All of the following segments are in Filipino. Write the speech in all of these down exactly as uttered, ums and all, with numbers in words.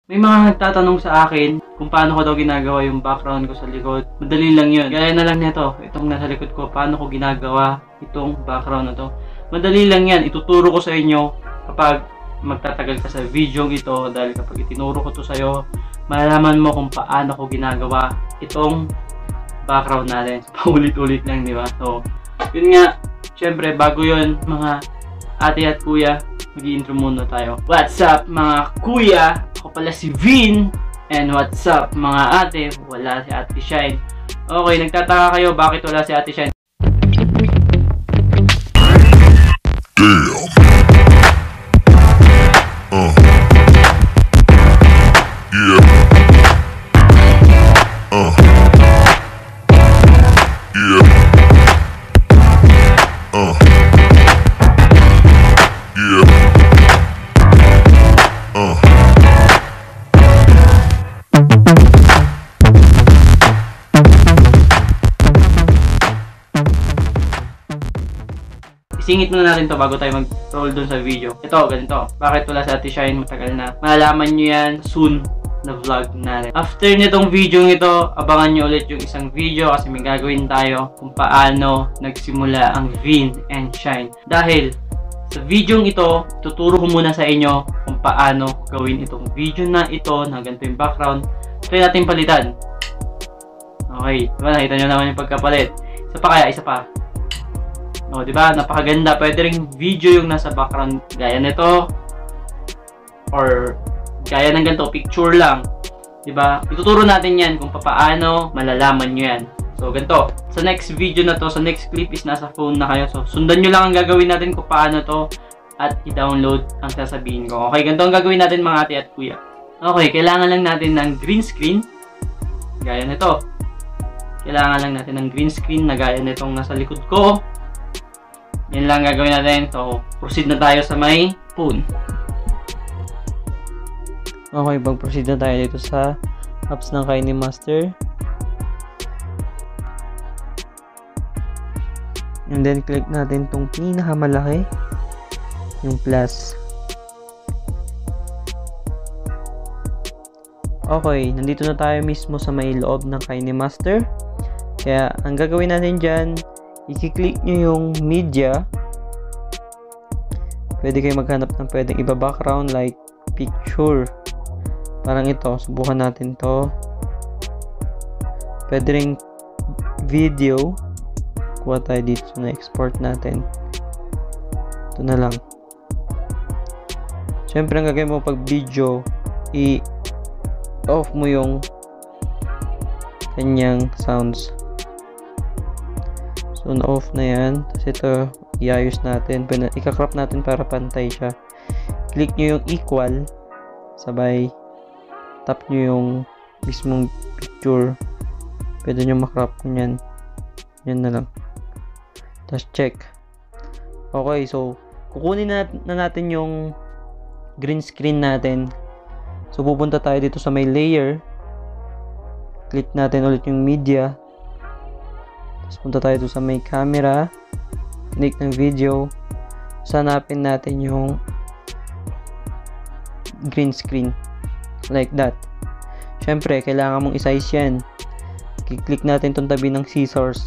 May mga nagtatanong sa akin kung paano ko daw ginagawa yung background ko sa likod. Madali lang yun. Gaya na lang nito, itong nasa likod ko, paano ko ginagawa itong background na to. Madali lang yan. Ituturo ko sa inyo kapag magtatagal ka sa video ito, dahil kapag itinuro ko to sa'yo, malalaman mo kung paano ko ginagawa itong background natin. Paulit-ulit lang, di ba? So, yun nga, syempre, bago yun, mga ate at kuya, mag-i-intro muna tayo. What's up, mga kuya? Ako pala si Vin. And what's up, mga ate? Wala si Ate Shine. Okay, nagtataka kayo, bakit wala si Ate Shine? Damn. Uh. Yeah. Uh. Yeah. Uh. Yeah. Uh. Isingit muna natin to bago tayo mag-roll dun sa video. Ito, ganito. Bakit wala si Ate Shine? Matagal na. Malalaman nyo yan soon na vlog natin. After nitong video ito, abangan nyo ulit yung isang video kasi may gagawin tayo kung paano nagsimula ang Vin and Shine. Dahil sa video ito, tuturo ko muna sa inyo kung paano gawin itong video na ito na ganito yung background. Try natin palitan. Okay, diba? Nakita nyo naman yung pagkapalit. Isa pa kaya, isa pa. O, oh, diba? Napakaganda. Pwede ring video yung nasa background gaya nito. Or gaya ng ganito, picture lang. Diba? Ituturo natin yan kung paano malalaman nyo yan. So, ganito. Sa next video na to, sa next clip is nasa phone na kayo. So, sundan nyo lang ang gagawin natin kung paano to at i-download ang sasabihin ko. Okay, ganito ang gagawin natin mga ate at kuya. Okay, kailangan lang natin ng green screen. Gaya nito. Kailangan lang natin ng green screen na gaya nitong nasa likod ko. Yan lang gagawin natin. So, proceed na tayo sa may phone. Okay, mag-proceed na tayo dito sa apps ng KineMaster. And then, click natin itong pinakamalaki. Yung plus. Okay, nandito na tayo mismo sa may loob ng KineMaster. Kaya, ang gagawin natin dyan, i-click nyo yung media. Pwede kayo maghanap ng pwedeng iba background like picture. Parang ito, subukan natin to. Pwede ring video. Kuha tayo dito na export natin. Ito na lang. Siyempre ang gagawin mo pag video, i-off mo yung kanyang sounds. So, na-off na yan. Tapos ito, iayos natin. Ika-crop natin para pantay siya. Click nyo yung equal. Sabay, tap nyo yung mismong picture. Pwede nyo makrop kung yan. Yan na lang. Tapos check. Okay, so, kukunin na, na natin yung green screen natin. So, pupunta tayo dito sa may layer. Click natin ulit yung media. Tapos punta tayo dito sa may camera. Click ng video. Hanapin natin yung green screen. Like that. Siyempre, kailangan mong isize yan. Click natin itong tabi ng scissors.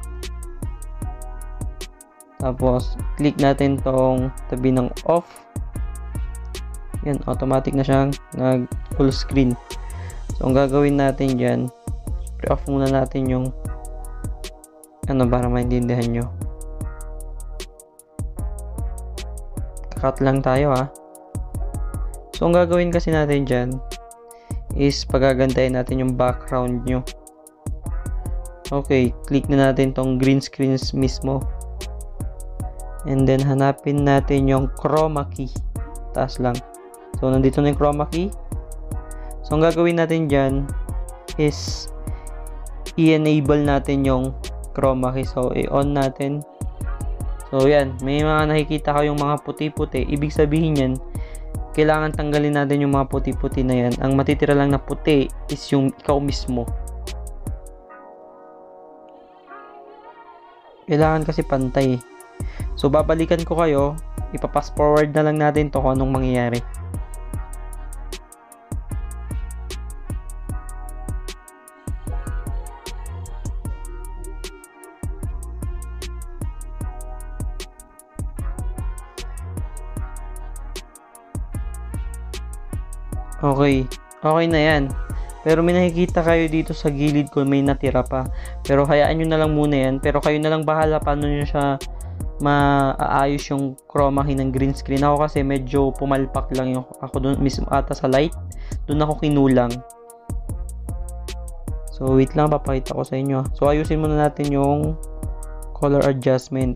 Tapos, click natin itong tabi ng off. Yan, automatic na siyang nag full screen. So, ang gagawin natin dyan, off muna natin yung ano para maintindihan nyo. Cut lang tayo ha. So, ang gagawin kasi natin dyan is pagagandahin natin yung background nyo. Okay, click na natin tong green screens mismo. And then, hanapin natin yung chroma key. Taas lang. So, nandito na yung chroma key. So, ang gagawin natin dyan is i-enable natin yung chroma key. So, i-on natin. So, yan. May mga nakikita ko yung mga puti-puti. Ibig sabihin yan, kailangan tanggalin natin yung mga puti-puti na yan. Ang matitira lang na puti is yung ikaw mismo. Kailangan kasi pantay. So, babalikan ko kayo. Ipapass forward na lang natin to kung anong mangyayari. Okay. Okay na yan. Pero may nakikita kayo dito sa gilid ko, may natira pa. Pero hayaan nyo na lang muna yan. Pero kayo na lang bahala paano nyo siya maaayos yung chroma key ng green screen. Ako kasi medyo pumalpak lang yung ako doon mismo ata sa light. Doon ako kinulang. So wait lang, papakita ko sa inyo. So ayusin muna natin yung color adjustment.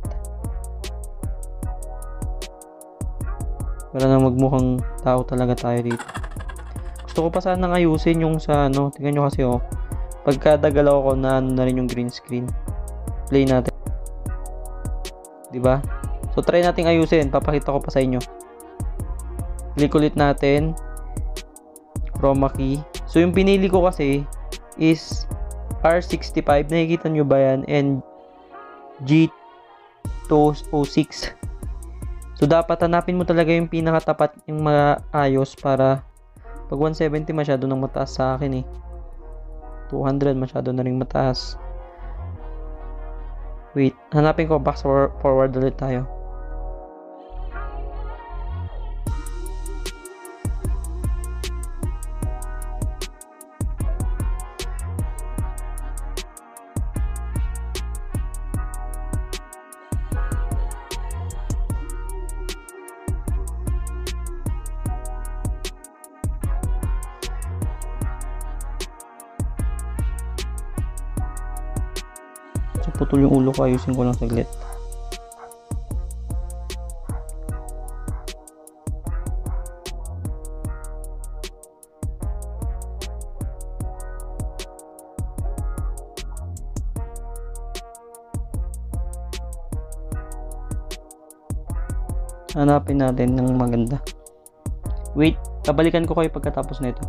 Para na magmukhang tao talaga tayo dito. Gusto ko pa sanang ayusin yung sa ano, tingnan nyo kasi oh. Pagka dagalaw ko na ano na rin yung green screen. Play natin. 'Di ba? So try nating ayusin, papakita ko pa sa inyo. Click ulit natin chroma key. So yung pinili ko kasi is R sixty-five, nakikita nyo ba yan? And G two oh six. So dapat hanapin mo talaga yung pinakatapat yung maayos para pag one seventy masyado nang mataas sa akin eh. two hundred masyado na ring mataas. Wait, hanapin ko, back forward ulit tayo. So, putol yung ulo ko, ayusin ko lang saglit. Hanapin natin ng maganda. Wait, babalikan ko kayo pagkatapos na ito.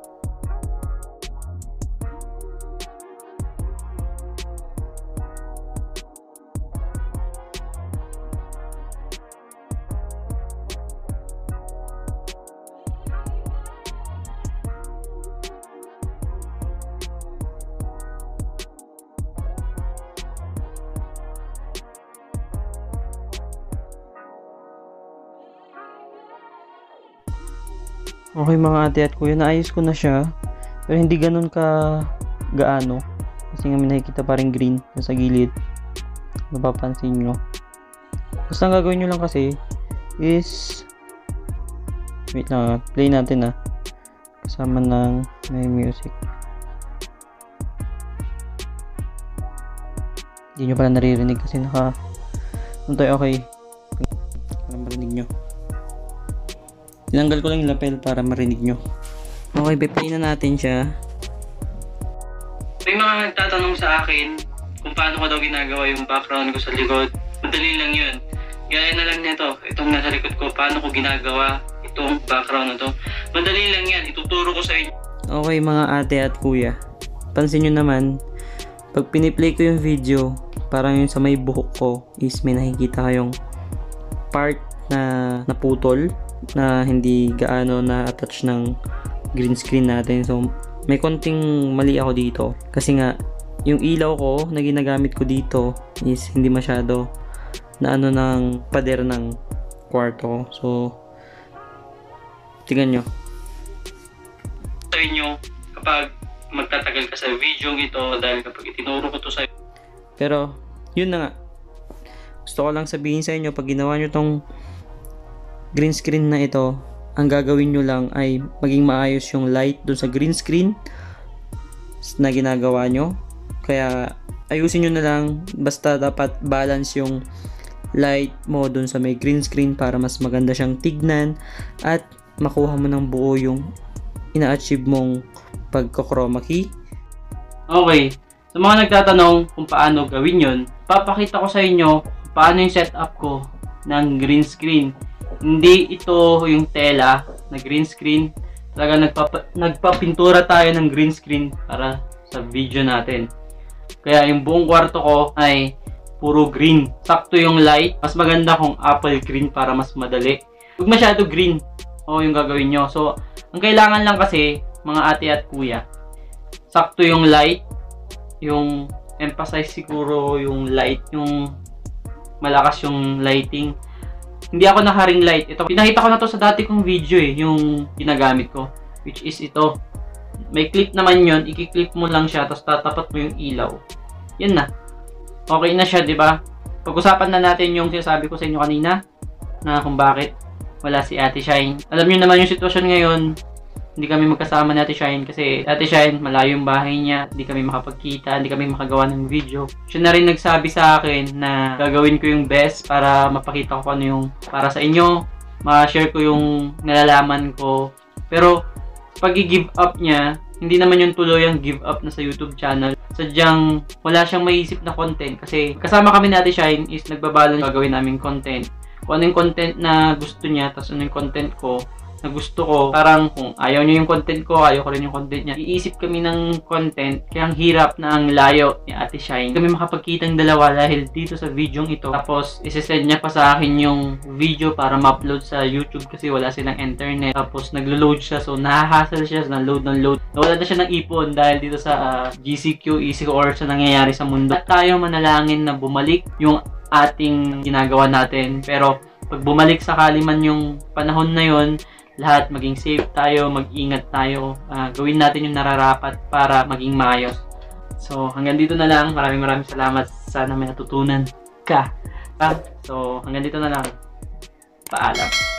Okay mga ate at kuya, naayos ko na siya. Pero hindi ganun ka gaano. Kasi nga may nakikita pa rin green sa gilid. Napapansin nyo. Basta ang gagawin nyo lang kasi is wait lang, play natin ah. Kasama ng may music. Hindi nyo pala naririnig kasi naka ano tayo, okay. Para marinig nyo. Tinanggal ko lang yung lapel para marinig nyo. Okay, be-play na natin siya. May mga nagtatanong sa akin kung paano ko daw ginagawa yung background ko sa likod. Madali lang yun. Gaya na lang nito. Itong nasa likod ko, paano ko ginagawa itong background na to. Madali lang yan. Ituturo ko sa inyo. Okay mga ate at kuya. Pansin nyo naman, pag piniplay ko yung video, parang yung sa may buhok ko is may nakikita kayong part na naputol, na hindi gaano na-attach ng green screen natin. So, may konting mali ako dito. Kasi nga, yung ilaw ko na ginagamit ko dito is hindi masyado na ano ng pader ng kwarto. So, tingnan nyo. Sa inyo, kapag magtatagal ka sa video ito, dahil kapag itinuro ko to sa pero, yun na nga. Gusto ko lang sabihin sa inyo, pag ginawa nyo tong green screen na ito, ang gagawin nyo lang ay maging maayos yung light dun sa green screen na ginagawa nyo. Kaya ayusin nyo na lang, basta dapat balance yung light mo dun sa may green screen para mas maganda siyang tignan at makuha mo ng buo yung ina-achieve mong pagko-chroma key. Okay, sa mga nagtatanong kung paano gawin yun, papakita ko sa inyo paano yung setup ko ng green screen. Hindi ito yung tela na green screen. Talaga nagpapa, nagpapintura tayo ng green screen para sa video natin. Kaya yung buong kwarto ko ay puro green. Sakto yung light. Mas maganda kung apple green para mas madali. Huwag masyado green o yung gagawin nyo. So, ang kailangan lang kasi, mga ate at kuya, sakto yung light. Yung emphasize siguro yung light. Yung malakas yung lighting. Hindi ako naka-ring light. Ito, pinakita ko na to sa dati kong video eh, yung ginagamit ko. which is ito. May clip naman yun, i-clip mo lang siya, tapos tatapat mo yung ilaw. Yun na. Okay na siya, di ba? Pag-usapan na natin yung sinasabi ko sa inyo kanina, na kung bakit wala si Ate Shine. Alam niyo naman yung sitwasyon ngayon, hindi kami magkasama ni Ate Shine kasi Ate Shine, malayo yung bahay niya, hindi kami makapagkita, hindi kami makagawa ng video. Siya na rin nagsabi sa akin na gagawin ko yung best para mapakita ko ano yung para sa inyo, ma-share ko yung nalalaman ko. Pero pag i-give up niya, hindi naman yung tuloy ang give up na sa YouTube channel. Sadyang wala siyang maisip na content kasi kasama kami ni Ate Shine is nagbabalance gagawin naming content. Kung ano yung content na gusto niya, tapos ano yung content ko na gusto ko. Parang kung ayaw niyo yung content ko, ayaw ko rin yung content niya. Iisip kami ng content, kaya ang hirap na ang layo ni Ate Shine. Kami makapagkitang dalawa dahil dito sa video ito. Tapos isesend niya pa sa akin yung video para ma-upload sa YouTube kasi wala silang internet. Tapos naglo-load siya, so nahahassle siya na load ng load. Nawala na siya ng ipon dahil dito sa uh, G C Q, E C Q or sa nangyayari sa mundo. At tayo manalangin na bumalik yung ating ginagawa natin. Pero pag bumalik sakali man yung panahon na yon, lahat maging safe tayo, mag-ingat tayo, uh, gawin natin yung nararapat para maging maayos. So hanggang dito na lang, maraming maraming salamat, sana may natutunan ka. Ah, so hanggang dito na lang, paalam.